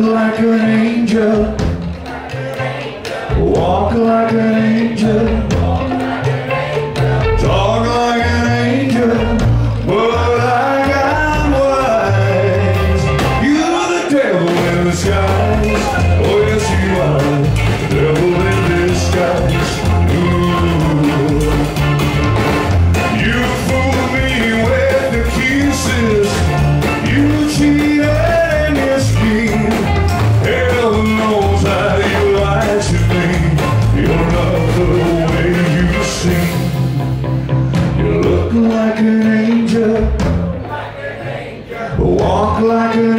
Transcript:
like an angel, walk like an angel, talk like an angel, but I got wise. You're the devil in disguise. Oh yes you are, the devil in disguise. Ooh. You fooled me with the kisses, you cheated and you schemed. Hell knows how you lied to me. You're not the way you seem. You look like an angel, walk like an